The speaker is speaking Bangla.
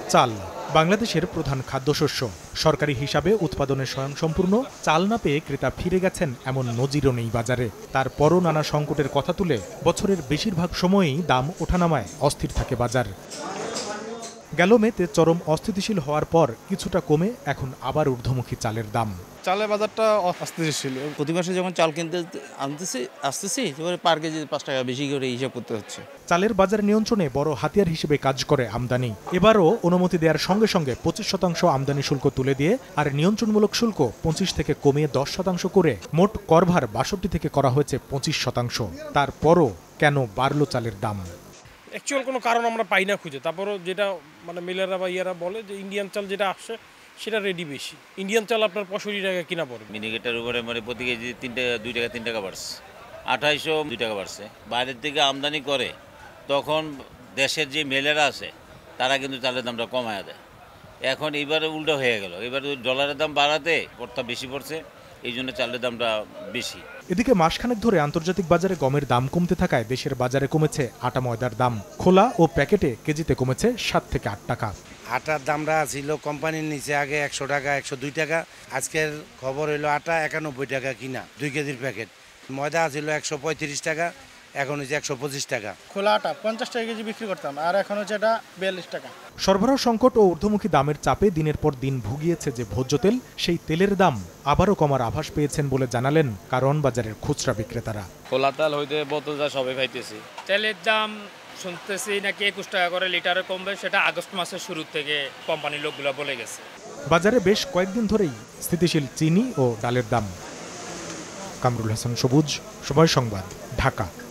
চাল বাংলাদেশের প্রধান খাদ্যশস্য। সরকারি হিসাবে উৎপাদনে স্বয়ংসম্পূর্ণ। চাল না পেয়ে ক্রেতা ফিরে গেছেন এমন নজিরও নেই বাজারে। তারপরও নানা সংকটের কথা তুলে বছরের বেশিরভাগ সময়ই দাম ওঠানামায় অস্থির থাকে বাজার। গেল মেতে চরম অস্থিতিশীল হওয়ার পর কিছুটা কমে এখন আবার ঊর্ধ্বমুখী চালের দাম। চালের বাজারটা অস্থিতিশীল। প্রতি মাসে যখন চাল কিনতে আসতেছি পার কেজি 5 টাকা বেশি করে হিসাব করতে হচ্ছে। চালের বাজার নিয়ন্ত্রণে বড় হাতিয়ার হিসেবে কাজ করে আমদানি। এবারও অনুমতি দেওয়ার সঙ্গে সঙ্গে 25% আমদানি শুল্ক তুলে দিয়ে আর নিয়ন্ত্রণমূলক শুল্ক 25 থেকে কমিয়ে 10% করে মোট করভার 62 থেকে করা হয়েছে 25%। তারপরও কেন বাড়ল চালের দাম? অ্যাকচুয়াল কোনো কারণ আমরা পাই না খুঁজে। তারপরও যেটা মিলাররা বা ইয়ারা বলে যে ইন্ডিয়ান চাল যেটা আসছে সেটা রেডি বেশি। ইন্ডিয়ান চাল আপনার 65 টাকা কিনা পড়ে। মিনিকেটের উপরে প্রতি কেজি 2 টাকা 3 টাকা বাড়ছে, 2800 2 টাকা বাড়ছে। বাইরের থেকে আমদানি করে তখন দেশের যে মেলেরা আছে তারা কিন্তু চালের দামটা কমায় দেয়। এখন এবারে উল্টো হয়ে গেল, এবারে ডলারের দাম বাড়াতে কর্তা বেশি পড়ছে, এই জন্য চালের দামটা বেশি। এদিকে মাসখানেক ধরে আন্তর্জাতিক বাজারে গমের দাম কমতে থাকায় দেশের বাজারে কমেছে আটা ময়দার দাম। খোলা ও প্যাকেটে কেজিতে কমেছে 7 থেকে 8 টাকা। আটার দামটা ছিল কোম্পানির নিচে আগে 100 টাকা 102 টাকা। আজকের খবর হইলো আটা 91 টাকা কিনা 2 কেজির প্যাকেট। ময়দা ছিল 135 টাকা, এখন হচ্ছে 125 টাকা। খোলা আটা 50 টাকা কেজি বিক্রি করতাম, আর এখন হচ্ছে এটা 42 টাকা। সরবরাহ সংকট ও ঊর্ধ্বমুখী দামের চাপে দিনের পর দিন ভুগিয়েছে যে ভোজ্য তেল, সেই তেলের দাম আবারও কমার আভাস পেয়েছেন বলে জানালেন কারণ বাজারের খুচরা বিক্রেতারা। খোলা তেল হইতে বোতল যা সবাই খাইতেছি। তেলের দাম শুনতেছি নাকি 21 টাকা করে লিটারে কমবে, সেটা আগস্ট মাসের শুরু থেকে কোম্পানির লোকগুলো বলে গেছে। বাজারে বেশ কয়েকদিন ধরেই স্থিতিশীল চিনি ও ডালের দাম। কামরুল হাসান সবুজ, সময় সংবাদ, ঢাকা।